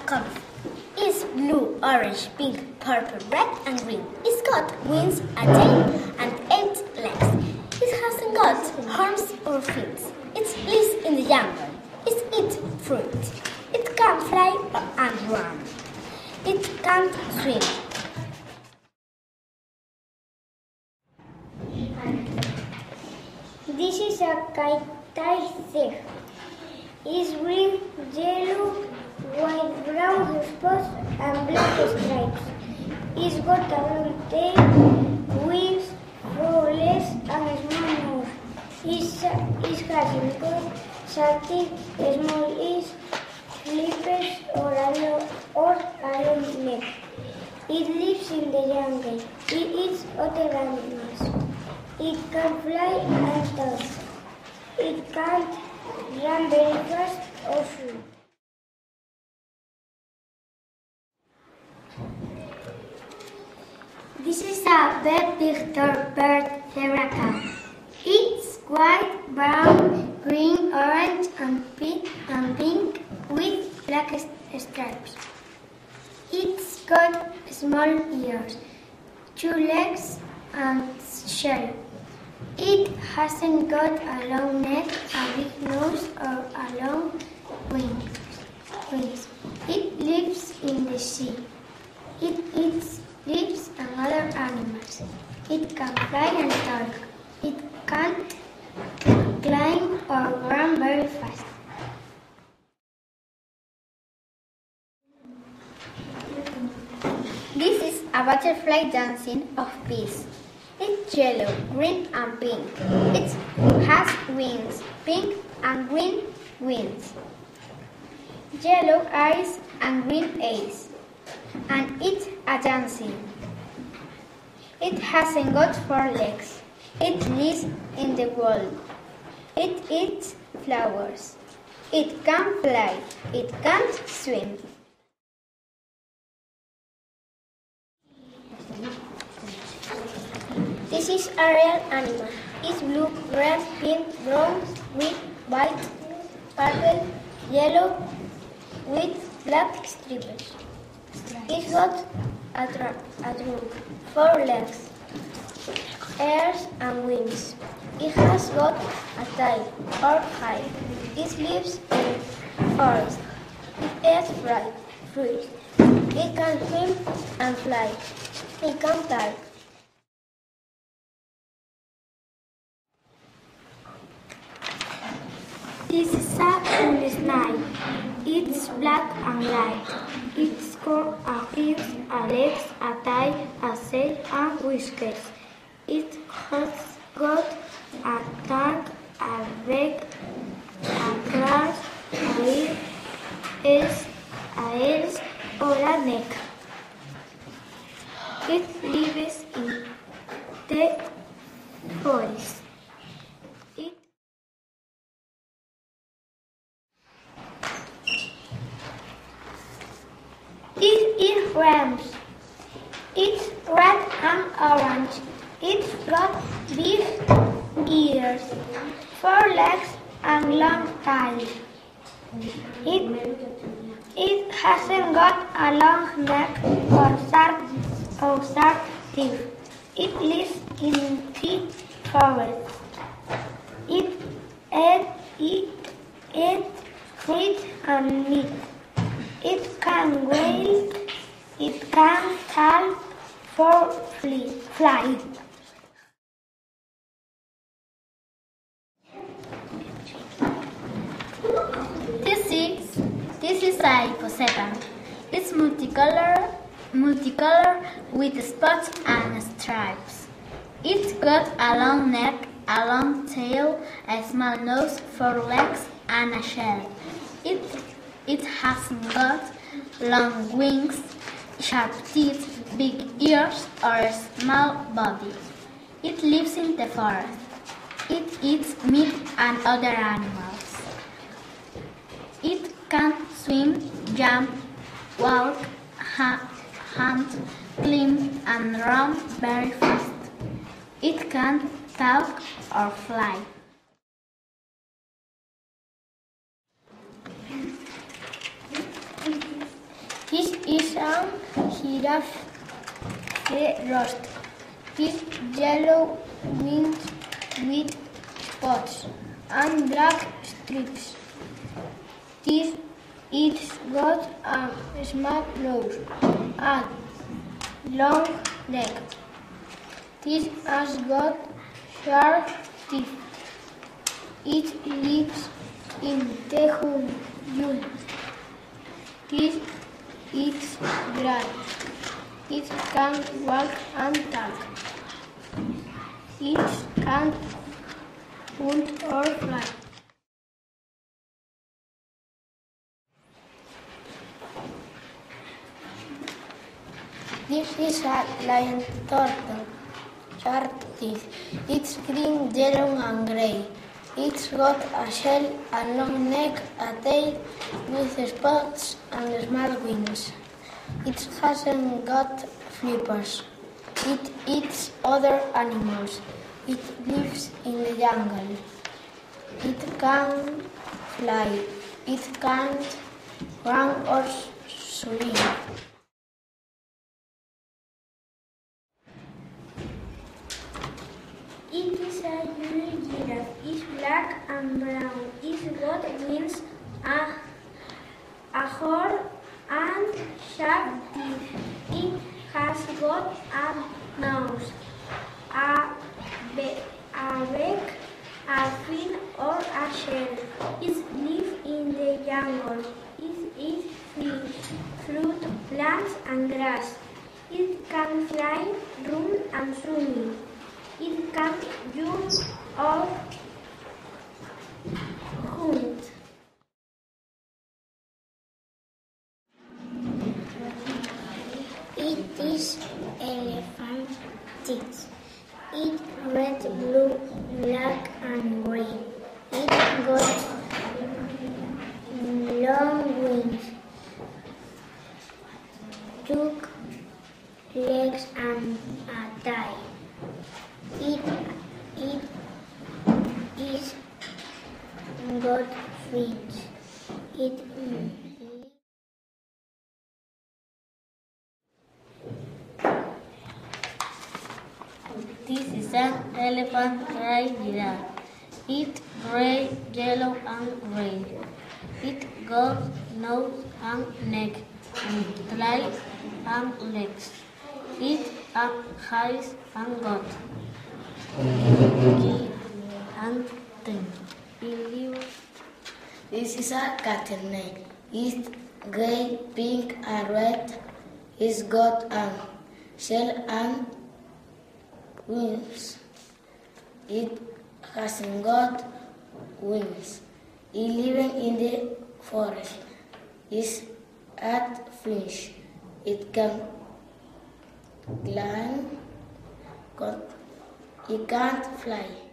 colors. It's blue, orange, pink, purple, red, and green. It's got wings, a tail, and 8 legs. It hasn't got arms or feet. It lives in the jungle. It eats fruit. It can fly and run. It can't swim. This is a kite thief. It's green, yellow, white, brown spots and black stripes. It's got a long tail, wings, 4 legs and a small nose. It has got something small ears, flippers or a long neck. It lives in the jungle. It eats other animals. It can fly and talk. It can't run very fast or swim. This is a bed-Victor bird zebra cow. It's white, brown, green, orange, and pink with black stripes. It's got small ears, 2 legs, and shell. It hasn't got a long neck, a big nose, or a long wings. It lives in the sea. It eats leaves and other animals. It can fly and talk. It can't climb or run very fast. This is a butterfly dancing of peace. It's yellow, green, and pink. It has wings, pink and green wings, yellow eyes and green eyes, and it's a dancing. It hasn't got 4 legs. It lives in the world. It eats flowers. It can fly. It can't swim. This is a real animal. It's blue, red, pink, brown, green, white, purple, yellow, with black stripes. It's got a trunk, 4 legs, ears and wings. It has got a tail or hide. It lives in forest. It eats fruit. It can swim and fly. It can talk. This is a cool snake. It's black and light. It's got a ears, a legs, a tail, a tail, and whiskers. It has got a tongue, a beak, a claws, ears, or a neck. It lives in the forest. It eats worms. It's red and orange. It's got big ears, 4 legs, and long tail. It hasn't got a long neck or sharp teeth. It lives in thick forest. It eats fruit and meat. It can wail. It can talk or fly. This is a hippopotamus. It's multicolor with spots and stripes. It's got a long neck, a long tail, a small nose, 4 legs, and a shell. It hasn't got long wings, sharp teeth, big ears, or a small body. It lives in the forest. It eats meat and other animals. It can swim, jump, walk, hunt, climb, and run very fast. It can talk or fly. This is a giraffe roast. This yellow meat with spots and black stripes. This it's got a small nose and long neck. This has got sharp teeth. It lives in the jungle. This eats grass. It can walk and talk. It can hunt or fly. This is a lion turtle. Sharp teeth. It's green, yellow, and gray. It's got a shell, a long neck, a tail with spots and small wings. It hasn't got flippers. It eats other animals. It lives in the jungle. It can fly. It can't run or swim. It is a unique giraffe. It's black and brown. It's got wings, a horn, and sharp teeth. It has got a nose, a beak, a fin, or a shell. It lives in the jungle. It eats fish, fruit, plants, and grass. It can fly, run, and swim. It can jump or hunt. It is elephant teeth. It red, blue, black, and green. It got long wings, two legs, and a tail. It is got feet. This is an elephant gray giraffe. It's gray, yellow, and gray. It got nose and neck, and tail and legs. It has and got gill and teeth. This is a turtle. It's gray, pink, and red. It's got a shell and wings. It hasn't got wings. It lives in the forest. It's at flinch. It can climb. It can't fly.